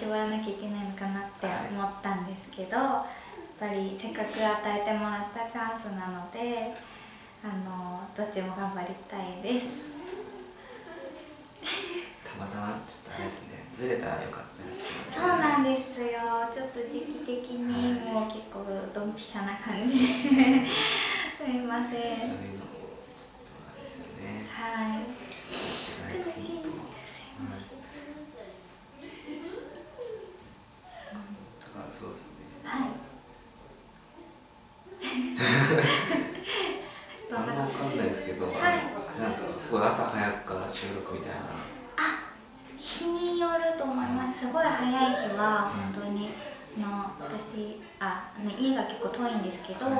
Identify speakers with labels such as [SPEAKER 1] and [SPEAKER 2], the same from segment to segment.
[SPEAKER 1] 絞らなきゃいけないのかなって思ったんですけど、やっぱりせっかく与えてもらったチャンスなので、どっちも頑張りたいです。
[SPEAKER 2] たまたまちょっとあれですね、ずれたらよかったですけど、ね、
[SPEAKER 1] そうなんですよ。ちょっと時期的にもう結構ドンピシャな感じで、すみません。
[SPEAKER 2] そういうのもちょっとあれですよね。
[SPEAKER 1] はい。悲しい。すいません。
[SPEAKER 2] そうですね。
[SPEAKER 1] はい。
[SPEAKER 2] あんま分かんないですけど、
[SPEAKER 1] はい、
[SPEAKER 2] なんですか、すごい朝早くから収録みたいな。
[SPEAKER 1] 日によると思います。すごい早い日は本当に私家が結構遠いんですけど、7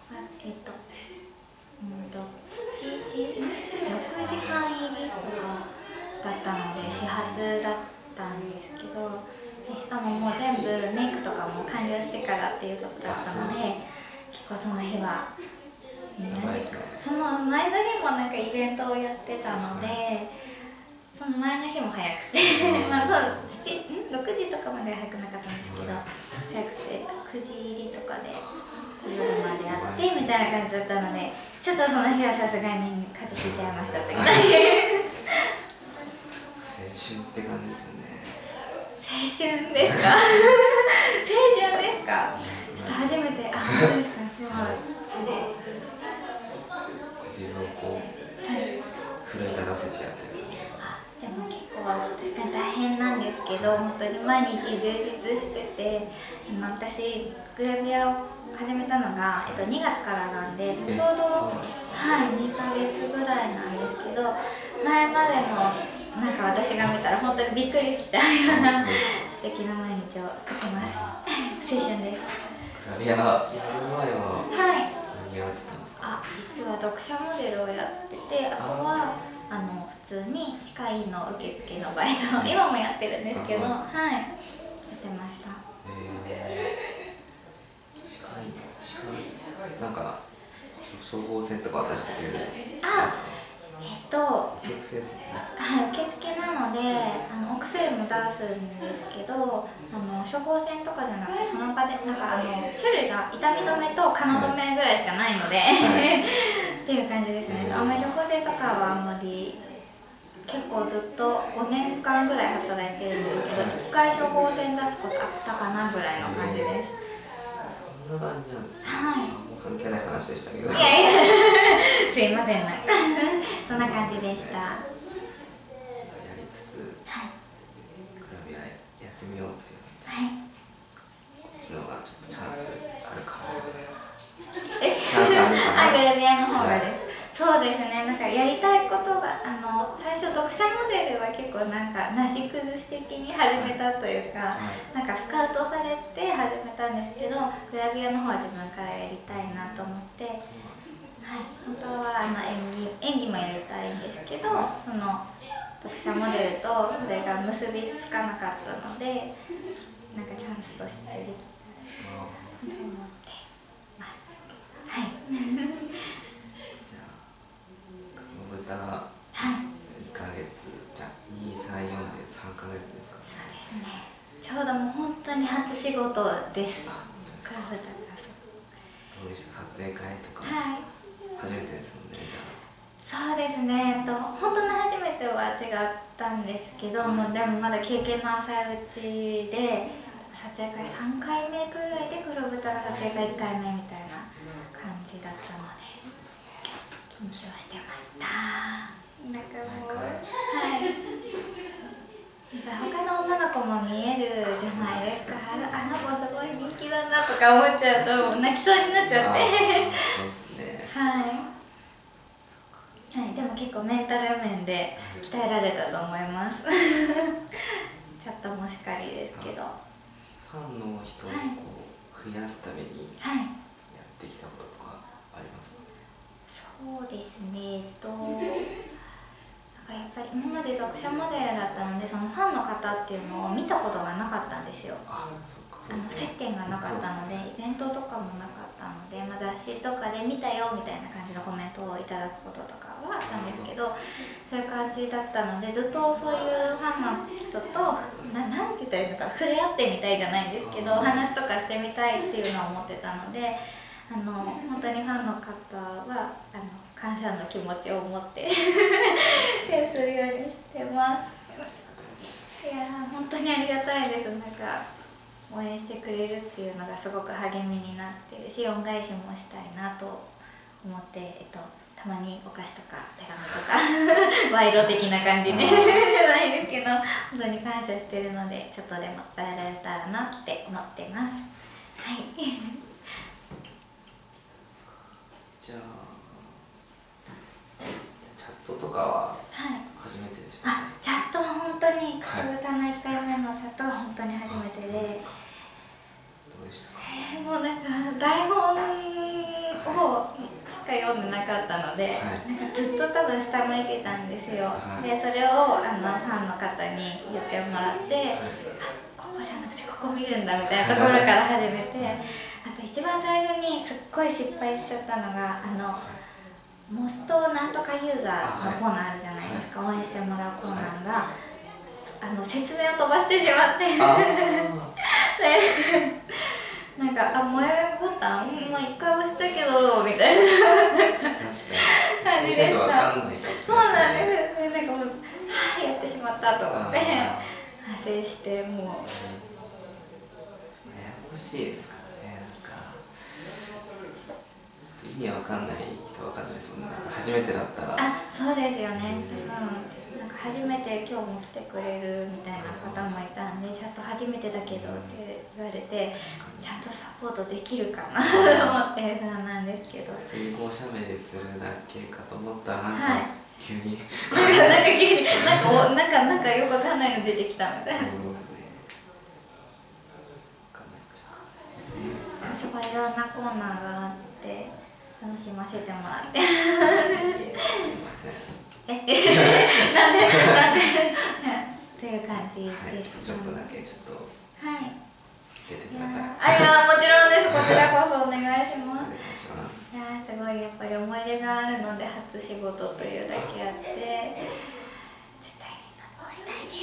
[SPEAKER 1] 時6時半入りとかだったので始発だったんですけど、でしかももう全部メイクとかも完了してからっていうことだったので、結構その日はその前の日もなんかイベントをやってたので、その前の日も早くてまあそう6時とかまでは早くなかったんですけど、早くて9時入りとかで夜までやってみたいな感じだったので、ちょっとその日はさすがに風邪ひいちゃいました。次の日
[SPEAKER 2] 青春って感じですよね。
[SPEAKER 1] 青春ですか青春ですか。ちょっと初めて本当ですか。
[SPEAKER 2] 自分をこう、奮い立たせてやってる。
[SPEAKER 1] でも結構確かに大変なんですけど、本当に毎日充実してて、私グラビアを始めたのが、2月からなんで、ちょうど2ヶ月ぐらいなんですけど、前までのなんか私が見たら本当にびっくりしちゃうような素敵な毎日を送ってます。青春です。
[SPEAKER 2] グラビアやる前は何やられてたんですか？
[SPEAKER 1] 実は読者モデルをやってて、あとは普通に歯科医の受付のバイトを今もやってるんですけど、やってました。
[SPEAKER 2] 歯科なんか処方箋とか渡してくれる。受付ですね。
[SPEAKER 1] 受付なのでお薬も出すんですけど、処方箋とかじゃなくて、その場でなんか種類が痛み止めと蚊の止めぐらいしかないのでっていう感じですね。あんまり処方箋とかはあんまり、結構ずっと5年間ぐらい働いてるんですけど、1回処方箋出すことあったかなぐらいの感じです。
[SPEAKER 2] そんな感じなんですね。もう関係ない話でしたけど。
[SPEAKER 1] すいません、なんかそんな感じでした。や
[SPEAKER 2] りつつ、グラビアやってみようっていう。こっちの方がちょっとチャンスあるかなみたいな。チャンスあるかな。
[SPEAKER 1] グラビアの方がです。そうですね、なんかやりたいことが最初読者モデルは結構なんかなし崩し的に始めたというか、なんかスカウトされて始めたんですけど、グラビアの方は自分からやりたいなと思って、本当は演技もやりたいんですけど、その読者モデルとそれが結びつかなかったので、なんかチャンスとしてできたらと思ってます。
[SPEAKER 2] 豚が2ヶ月、じゃあ2、3、4で3ヶ月ですか？
[SPEAKER 1] そうですね。ちょうどもう本当に初仕事です。クラブタが
[SPEAKER 2] どうでした？撮影会とか初めてですもんね。じゃ
[SPEAKER 1] あそうですね。本当の初めては違ったんですけども、でもまだ経験の浅いうちで、撮影会3回目ぐらいで黒豚の撮影会1回目みたいな感じだったので緊張してました。なんかもう他の女の子も見えるじゃないですか。あの子すごい人気だなとか思っちゃうと泣きそうになっちゃって
[SPEAKER 2] そうですね。
[SPEAKER 1] でも結構メンタル面で鍛えられたと思いますチャットもしかりですけど、
[SPEAKER 2] ファンの人をこう増やすためにやってきたこととかありますか？
[SPEAKER 1] そうですね。なんかやっぱり今まで読者モデルだったので、そのファンの方っていうのを見たことがなかったんですですよ。
[SPEAKER 2] 接
[SPEAKER 1] 接点がなかったので、イベントとかもなかったので、雑誌とかで見たよみたいな感じのコメントをいただくこととかはあったんですけど、そういう感じだったので、ずっとそういうファンの人となんて言ったらいいのか、触れ合ってみたいじゃないんですけど、話とかしてみたいっていうのを思ってたので、本当にファンの方は感謝の気持ちを持って接するようにしてます。いや本当にありがたいです。なんか応援してくれるっていうのがすごく励みになってるし、恩返しもしたいなと思って、たまにお菓子とか手紙とか賄賂的な感じねないですけど、本当に感謝してるので、ちょっとでも伝えられたらなって思ってます。はい
[SPEAKER 2] じゃあチャットとかは初めてでしたね。
[SPEAKER 1] チャットは本当に角豚の1回目のチャットは本当に初めてで、
[SPEAKER 2] どうでしたか？
[SPEAKER 1] もうなんか台本をしか読んでなかったので、なんかずっと多分下向いてたんですよ。でそれをファンの方に言ってもらって、ここじゃなくてここ見るんだみたいなところから始めて、あと一番最初にすっごい失敗しちゃったのが、モストなんとかユーザーのコーナーあるじゃないですか、応援してもらうコーナーが、説明を飛ばしてしまってなんか前ボタン1回押したけどみたいな感じでした。そうなんですね。なんかもうやってしまったと思って反省して、もう
[SPEAKER 2] ややこしいですからね。なんかちょっと意味わかんない人わかんないですもんね。なんか初めてだったら。
[SPEAKER 1] そうですよね。なんか初めて今日も来てくれるみたいな方もいたんで、ちゃんと初めてだけどって言われて、ちゃんとサポートできるかなと思って不安なんですけど、
[SPEAKER 2] 普通にこう写メでするだけかと思ったら、なんか急に
[SPEAKER 1] なんか急になんかよくわかんないの出てきたみたいな。すごいいろんなコーナーがあって楽しませてもらって。す
[SPEAKER 2] いません。
[SPEAKER 1] なんでという感じです。
[SPEAKER 2] ちょっとだけちょっと出てくださ
[SPEAKER 1] い。いやもちろんです。こちらこそお願いします。
[SPEAKER 2] お願いします。
[SPEAKER 1] いやすごいやっぱり思い入れがあるので、初仕事というだけあって絶対に残りたいです。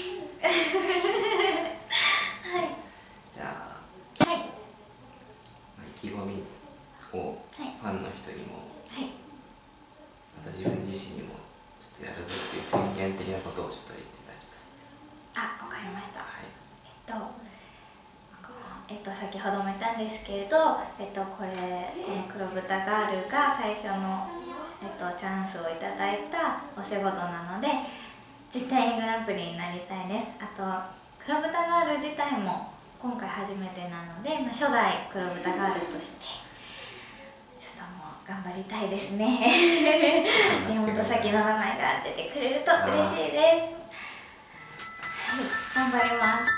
[SPEAKER 1] はい。
[SPEAKER 2] じゃあ
[SPEAKER 1] 意
[SPEAKER 2] 気込みをファンの人にも、また自分自身にもちょっとやるぞっていう宣言的なことをちょっと言っていただきたいです。
[SPEAKER 1] わかりました。先ほども言ったんですけれど、この黒豚ガールが最初の、チャンスをいただいたお仕事なので、絶対にグランプリになりたいです。あと黒豚ガール自体も今回初めてなので、初代黒豚ガールとしてちょっともう頑張りたいですね。山本咲の名前が出てくれると嬉しいです。頑張ります。